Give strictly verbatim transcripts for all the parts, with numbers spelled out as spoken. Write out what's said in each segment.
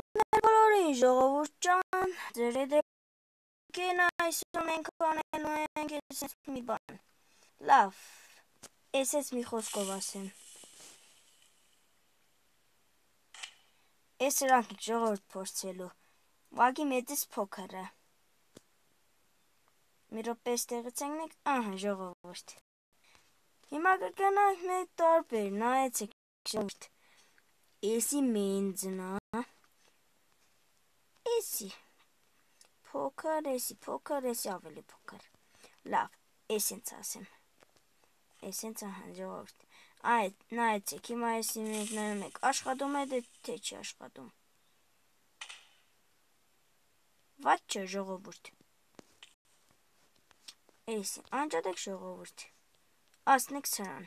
Ողջույն բոլորին, ժողովուրդ ջան, ձեր հետ այսօր մենք անելու ենք ես մի բան։ Լավ, ես ես մի խոսքով ասեմ։ Ես սրանք ժողովուրդ փորձելու, ուղղակի մեծից փոքրը։ Մի րոպե ստեղից ենք մենք, ահա ժողովուրդ։ Հիմա կգնանք մենք տարբեր, նայեցեք ժողովուրդ։ Եսի մենձն է։ Եսի փոքր, եսի փոքր, եսի ավելի փոքր։ Լավ, ես ինձ ասեմ։ Ես ինձ ահա ժողովուրդ։ Այդ նայեցեք, հիմա եսի մենք նայում ենք, աշխատում է դե թե չի աշխատում։ Ված չէ ժողովուրդ։ Եսի, անջատեք ժողովուրդ։ Ասնեք սրան։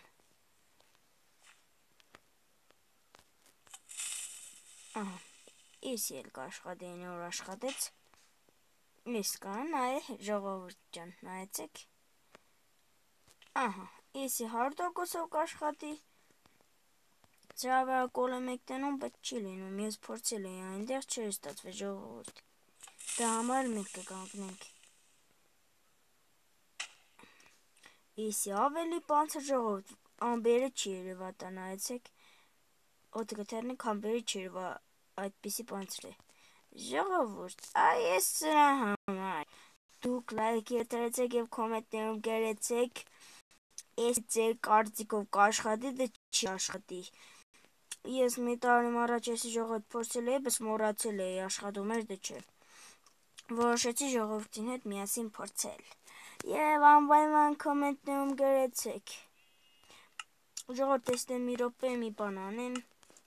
Ահա, եսի էլ կաշխատի այն որ աշխատեց։ Ես կա նայ ժողովուրդ ջան, նայեցեք։ Ահա, եսի հարյուր տոկոսով կաշխատի։ Սրա վրա կոլ եմ եք տենում, բայց չի լինում, ես փորձել էի այնտեղ չէր ստացվել ժողովուրդ։ Դա համար մենք կկանգնենք։ Եսի ավելի բանցր ժողովուրդ, ամբերը չի երևա տա նայեցեք։ Օդը կթեռնենք ամբերը չի երևա այդպիսի բանցր է։ Ժողովուրդ, այ ես սրա համար։ Դուք լայք եթերեցեք և կոմենտներում գրեցեք, ես ձեր կարծիքով կաշխատի, դե չի աշխատի։ Ես մի տարի առաջ եսի ժողովուրդ փորձել էի, բայց մոռացել էի, աշխատում էր, դե չէ։ Որոշեցի ժողովրդին հետ միասին փորձել։ Եվ անպայման կոմենտներում գրեցեք։ Ժողովուրդ, ես դե մի րոպե մի բան անեմ։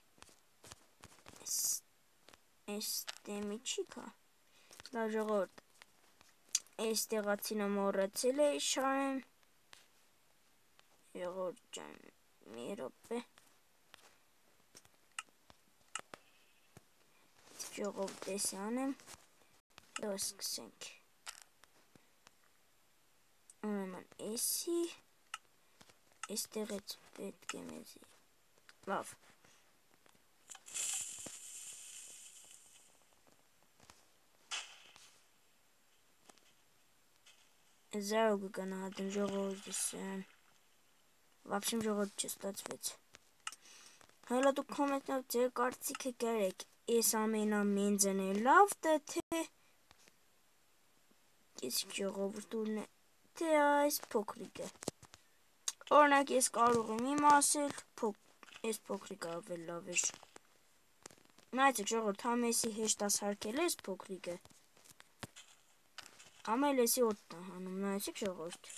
Այս դեմի չի կա։ Լավ ժողովուրդ, այս տեղացինը մոռացել էի շարեմ։ Ժողովուրդ ջան, մի րոպե։ Ժողովուրդ, ես անեմ։ Դու սկսենք։ Ուրեմն էսի, այստեղից պետք է մեզի։ Լավ։ Զարու կգնահատեմ ժողովուրդս սրան։ Վաբշեմ ժողովուրդ չստացվեց։ Հələ դուք կոմենտներով ձեր կարծիքը գրեք, ես ամենամենձն է լավ դա թե ես ժողովուրդ ուրն է, թե այս փոքրիկը։ Օրինակ ես կարող եմ իմ ասել, ես փոքրիկը ավելի լավ է։ Նայեցեք ժողովուրդ, համ եսի հեշտ ասարկել ես փոքրիկը։ Ամել եսի օդն է հանում, նայեցեք ժողովուրդ։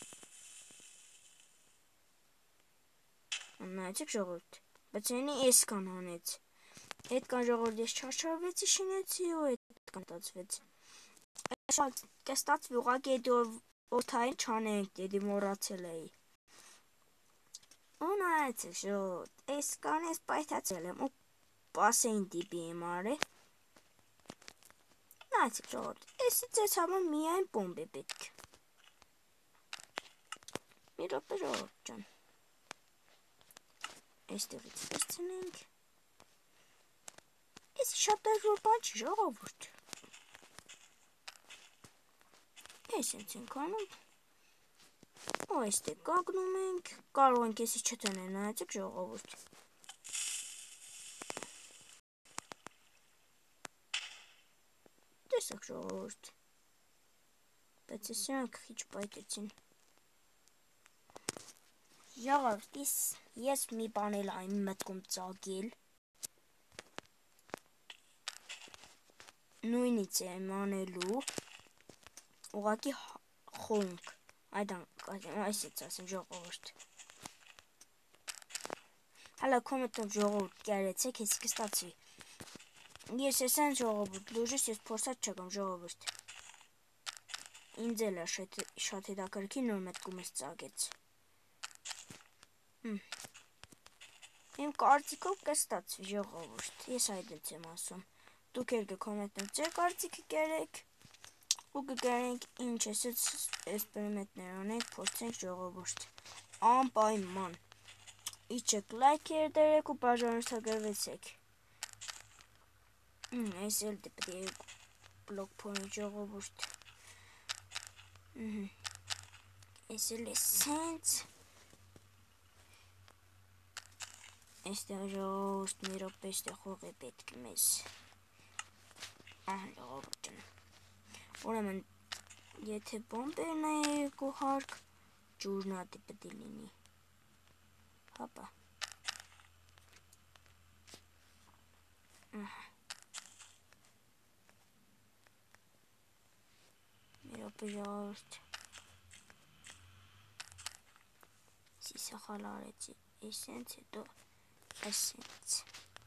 Նայեցեք ժողովուրդ, բայց ենի ես կան հանեց։ Էդ կան ժողովուրդ ես չարչարվեցի շինեցի ու էդ կան տացվեց։ Այս կստացվի ուղղակի էդի օդային չանենք, էդի մոռացել էի։ Ու նայեցեք ժողովուրդ, ես կան ես պայթացել եմ ու պասեին տիպի եմ արել։ Նայեցեք ժողովուրդ, եսի ձեզ համար միայն բոմբ է պետք։ Մի րոպե ժողովուրդ ջան։ Այստեղից վերցնենք։ Եսի շատ դժվար բան չի ժողովուրդ։ Ես ինձ ենք անում։ Ու այստեղ կանգնում ենք, կարող ենք եսի չտնել, նայեցեք ժողովուրդ։ Տեսեք ժողովուրդ, բայց ես սրանք խիչ պայտեցին։ Ժողովուրդ, ես մի բան էլ այն մտքում ծագել։ Նույնից եմ անելու, ուղղակի խոնք, այսից ասեմ ժողովուրդ։ Հալա կոմենտով ժողովուրդ գրեցեք, ես կստացվի։ Ես ես են ժողովուրդ, լուժից ես փորձած չկամ ժողովուրդ։ Ինձ էլ է շատ հետաքրքիր նոր մտքում ես ծագեց։ Իմ կարծիքով կստացվի ժողովուրդ, ես այդից եմ ասում։ Դուք էլ կոմենտներով ձեր կարծիքը գրեք ու կգրենք ինչ ես էքսպերիմենտներ անենք, փորձենք ժողովուրդ։ Անպայման։ Իջեք լայքեր դրեք ու բաժանորդագրվեցեք։ Այս էլ պետք է բլոկ փոնի ժողովուրդ։ Այս էլ է սենց։ Այստեղ ժողովուրդ մի րոպե այստեղ հող է պետք մեզ։ Ահա ժողովուրդ ջան։ Ուրեմն եթե բոմբերն է երկու հարկ, ջուրն ատի պետք է լինի։ Հապա։ Ահա։ Մի րոպե ժողովուրդ։ Սիսա խալ արեցի, այսենց հետո այսենց։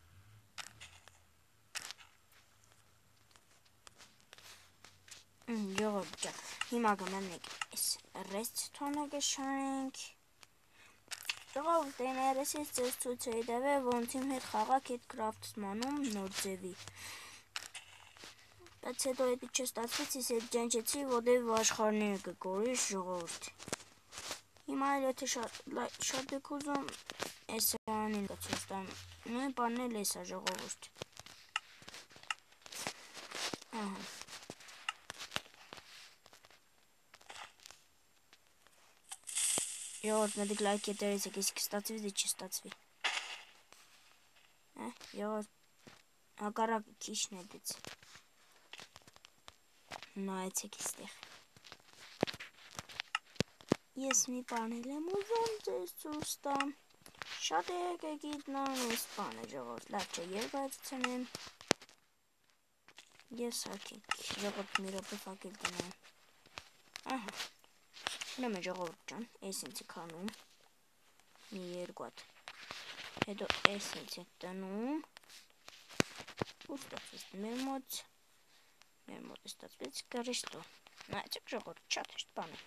Ժողովուրդ ջան, հիմա գնանք այս ռեստորանը կշարենք։ Ժողովուրդ այն երեսից ձեզ ցույց էի տվել, ոնց իմ հետ խաղաք այդ քրաֆտսմանում նոր ձևի։ Բայց հետո էդի չստացվեց, ես այդ ջանջեցի, որտեւ աշխարհները կկորի ժողովուրդ։ Հիմա էլ եթե շատ եք ուզում, այս սրանին կցույց տամ, նույն բանն էլ էս է ժողովուրդ։ Ահա։ Ժողովուրդ մտիկ լայք եթերեցեք, իսկ կստացվի դե չստացվի։ Հա, ժողովուրդ հակառակը քիչն է դից։ Նայեցեք այստեղ։ Ես մի բան եմ ուզում ձեզ ցույց տամ։ Շատ եք գիտնան այս բանը ժողովուրդ, լավ չէ, երկարացնեմ։ Ես հարկեք, ժողովուրդ մի րոպե ֆակել տնեմ։ Ահա։ Ուրեմն ժողովուրդ ջան, այս ինձ եք անում։ Մի երկու հատ։ Հետո այս ինձ եք տնում։ Ու ստացվեց մեր մոտ։ Մեր մոտ ստացվեց կրեստո։ Նայեցեք ժողովուրդ, շատ հեշտ բան է։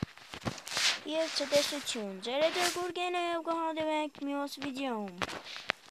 Եվ ցտեսություն, ձեր հետ գուրգեն է ու կհանդիպենք մյուս վիդեոում։